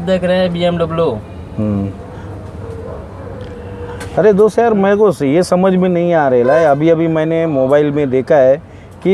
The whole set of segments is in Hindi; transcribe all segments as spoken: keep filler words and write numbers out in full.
देख रहे हैं बी एम डब्ल्यू। अरे दोस्त यार मेरे को ये समझ में नहीं आ रहा है, अभी अभी मैंने मोबाइल में देखा है कि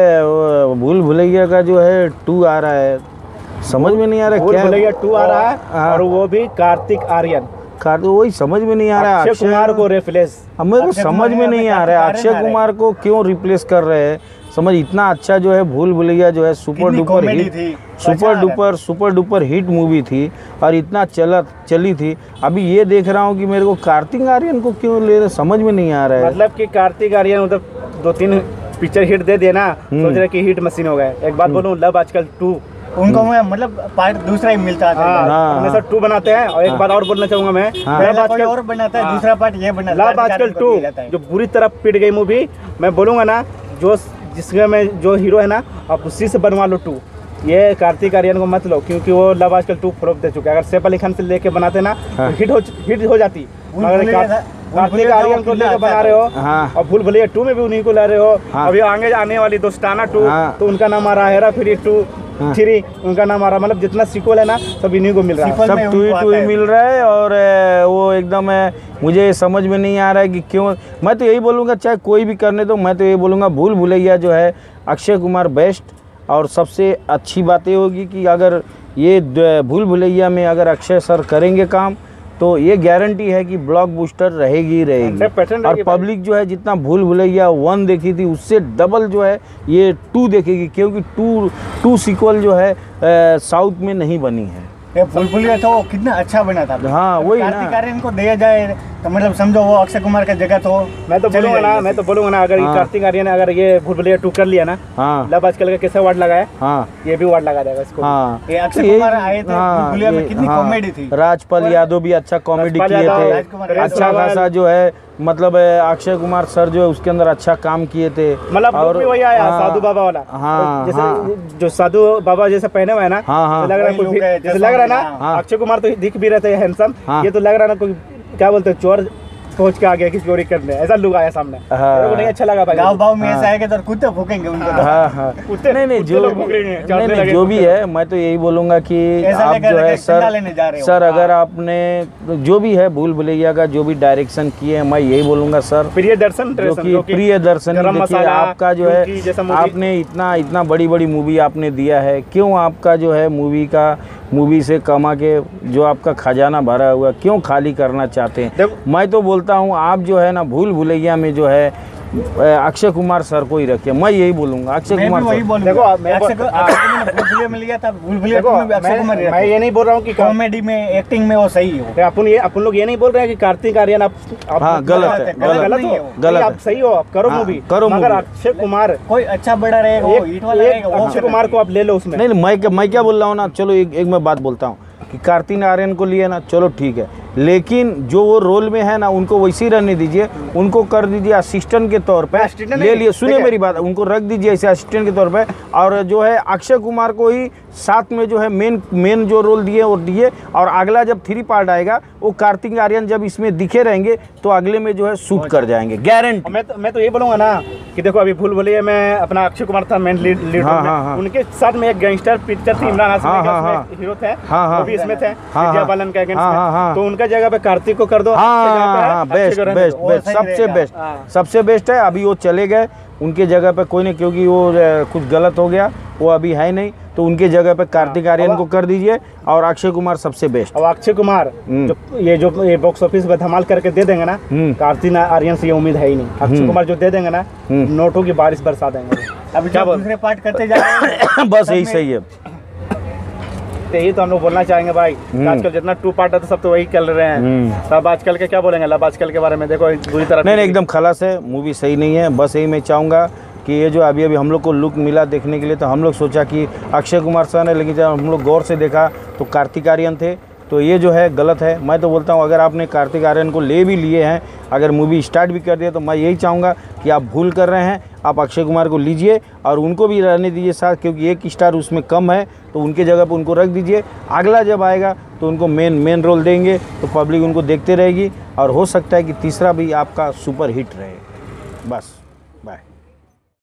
भूल भुलैया का जो है टू आ रहा है, समझ में नहीं आ रहा भूल भुलैया टू आ रहा है और वो भी कार्तिक आर्यन। कार तो वही समझ में नहीं आ रहा है, अक्षय कुमार को रिप्लेस, मेरे को समझ में नहीं आ रहा है अक्षय कुमार को क्यों रिप्लेस कर रहे हैं। समझ इतना अच्छा जो है भूल भुलैया जो है super duper hit, super duper super duper hit movie थी और इतना चला चली थी। अभी ये देख रहा हूँ कि मेरे को कार्तिक आर्यन को क्यों ले रहे, समझ में नहीं आ रहा है। मतलब कि कार्तिक आर्यन मतलब दो तीन पिक्चर हिट दे दिए ना, सोच रहे कि हिट मशीन हो गए। एक बात बोलूं, लव आजकल टू उनको मैं मतलब पार्ट दूसरा ही मिलता है, हमेशा टू बनाते हैं। और एक बात और बोलना चाहूंगा मैं, लव आजकल और बनाता है, दूसरा पार्ट ये बनाता है। लव आजकल टू जो बुरी तरह पिट गई मूवी, मैं बोलूंगा ना जो जिसमें में जो हीरो है ना आप उसी से बनवा लो टू। ये कार्तिक आर्यन को मत लो क्योंकि वो लव आजकल टू फ्लॉप दे चुके हैं। अगर सैफ अली खान से लेके बनाते ना तो हिट हो हिट हो जाती। मगर कार्तिक आर्यन को लेकर बना रहे हो और भूल भुलैया टू में भी उन्हीं को ला रहे हो। अभी आगे आने वाली दोस्ताना टू तो उनका नाम आ रहा है, हेरा फेरी टू थ्री उनका नाम आ रहा है। मतलब जितना सीक्वल है ना सब इन्हीं को मिल रहा है, सब टू ही टू ही मिल रहा है। और वो एकदम मुझे समझ में नहीं आ रहा है कि क्यों। मैं तो यही बोलूँगा चाहे कोई भी करने दो, मैं तो यही बोलूँगा भूल भुलैया जो है अक्षय कुमार बेस्ट। और सबसे अच्छी बात ये होगी कि अगर ये भूल भुलैया में अगर अक्षय सर करेंगे काम तो ये गारंटी है कि ब्लॉकबस्टर रहेगी रहेगी। और पब्लिक जो है जितना भूल भुलैया वन देखी थी उससे डबल जो है ये टू देखेगी, क्योंकि टू टू सीक्वल जो है साउथ में नहीं बनी है। ये भूल भुलैया तो कितना अच्छा बना था। हाँ वही ना, कार्तिक आर्यन को दिया जाए तो मतलब समझो वो अक्षय कुमार का जगह तो मैं तो बोलूंगा ना मैं तो बोलूंगा ना अगर हाँ। कार्तिक आर्यन अगर ये भूल भुलैया टू कर लिया ना, हाँ लव आजकल का कैसे वार्ड लगाया, हाँ ये भी वार्ड लगा देगा इसको। हाँ ये अक्षय कुमार आए थे भूल भुलैया में, कितनी कॉमेडी थी। राजपाल यादव भी अच्छा कॉमेडी किए थे, अच्छा खासा जो है मतलब अक्षय कुमार सर जो है उसके अंदर अच्छा काम किए थे। मतलब और वही आया साधु बाबा वाला, हाँ जैसे हाँ जो साधु बाबा जैसा पहने हुए है ना, हाँ हाँ लग रहा है कोई जैसे लग रहा है ना अक्षय कुमार तो दिख भी रहे थे हैंडसम, ये तो लग रहा है ना कोई क्या बोलते हैं चोर पहुंच के आ गया किसी चोरी करने, ऐसा लुक आया सामने। मेरे को नहीं अच्छा लगा भाई। गाँव गाँव में ऐसा आएगा तो कुत्ते भूकेंगे उनको। हाँ हाँ कुत्ते नहीं नहीं जो नहीं नहीं जो भी है मैं तो यही बोलूँगा कि आप जो है सर सर अगर आपने जो भी है भूल भुलैया का जो भी डायरेक्शन किए हैं मैं यही बोलूँगा सर प्रिय दर्शन जो कि प्रिय दर्शन देखिए आपका जो है आपने इतना इतना बड़ी बड़ी मूवी आपने दिया है, क्यों आपका जो है मूवी का मूवी से कमा के जो आपका खजाना भरा हुआ क्यों खाली करना चाहते हैं। मैं तो बोलता हूँ आप जो है ना भूल भुलैया में जो है अक्षय कुमार सर को ही रखिए, मैं यही बोलूंगा अक्षय कुमार सर। देखो मैं मैं ये नहीं बोल रहा हूँ कि कॉमेडी में एक्टिंग में वो सही हो। अपन ये अपन लोग ये नहीं बोल रहे हैं कि कार्तिक आर्यन आप हाँ गलत है, गलत हो गलत, आप सही हो, आप करो मूवी करो, मगर अक्षय कुमार कोई अच्छा बड़ा रहेगा, अक्षय कुमार को आप ले लो उसमें। नहीं मैं मैं क्या बोल रहा हूँ ना, चलो एक एक मैं बात बोलता हूँ कि कार्तिक आर्यन को लिए ना चलो ठीक है, लेकिन जो वो रोल में है ना उनको वैसे ही रहने दीजिए, उनको कर दीजिए असिस्टेंट के तौर पे ले लिए, सुनिए मेरी बात, उनको रख दीजिए ऐसे असिस्टेंट के तौर पे। और जो है अक्षय कुमार को ही साथ में जो है मेन मेन जो रोल दिए और दिए। और अगला जब थ्री पार्ट आएगा वो कार्तिक आर्यन जब इसमें दिखे रहेंगे तो अगले में जो है शूट कर जाएंगे गारंटी। मैं तो मैं तो ये बोलूँगा ना कि देखो अभी भूल भुलैया में अपना अक्षय कुमार था मेन लीड लीड हाँ, हाँ, हाँ। उनके साथ में एक गैंगस्टर पिक्चर थी, इमरान हाशमी का हीरो थे, वो भी इसमें थे, विद्या बालन का अगेंस्ट में, तो उनका जगह पे कार्तिक को कर दो। हाँ बेस्ट बेस्ट बेस्ट सबसे बेस्ट सबसे बेस्ट है। अभी वो चले गए उनके जगह पे कोई नहीं, क्योंकि वो कुछ गलत हो गया, वो अभी है नहीं, तो उनके जगह पे कार्तिक आर्यन को कर दीजिए और अक्षय कुमार सबसे बेस्ट। और अक्षय कुमार जो ये जो ये बॉक्स ऑफिस में धमाल करके दे देंगे ना, कार्तिक आर्यन से ये उम्मीद है ही नहीं। अक्षय कुमार जो दे देंगे ना नोटों की बारिश बरसा देंगे। अभी क्या दूसरे पार्ट करते जा रहे हैं बस यही सही है, यही तो हम लोग बोलना चाहेंगे भाई। आजकल जितना टू पार्ट है तो सब तो वही कर रहे हैं। सब आजकल के क्या बोलेंगे लब आजकल के बारे में, देखो बुरी तरह नहीं नहीं एकदम खलास है, मूवी सही नहीं है। बस यही मैं चाहूँगा कि ये जो अभी अभी हम लोग को लुक मिला देखने के लिए, तो हम लोग सोचा कि अक्षय कुमार सर है, लेकिन जब हम लोग गौर से देखा तो कार्तिक आर्यन थे, तो ये जो है गलत है। मैं तो बोलता हूँ अगर आपने कार्तिक आर्यन को ले भी लिए हैं, अगर मूवी स्टार्ट भी कर दिया, तो मैं यही चाहूँगा कि आप भूल कर रहे हैं, आप अक्षय कुमार को लीजिए और उनको भी रहने दीजिए साथ, क्योंकि एक स्टार उसमें कम है, तो उनके जगह पर उनको रख दीजिए। अगला जब आएगा तो उनको मेन मेन रोल देंगे, तो पब्लिक उनको देखते रहेगी और हो सकता है कि तीसरा भी आपका सुपर हिट रहे। बस।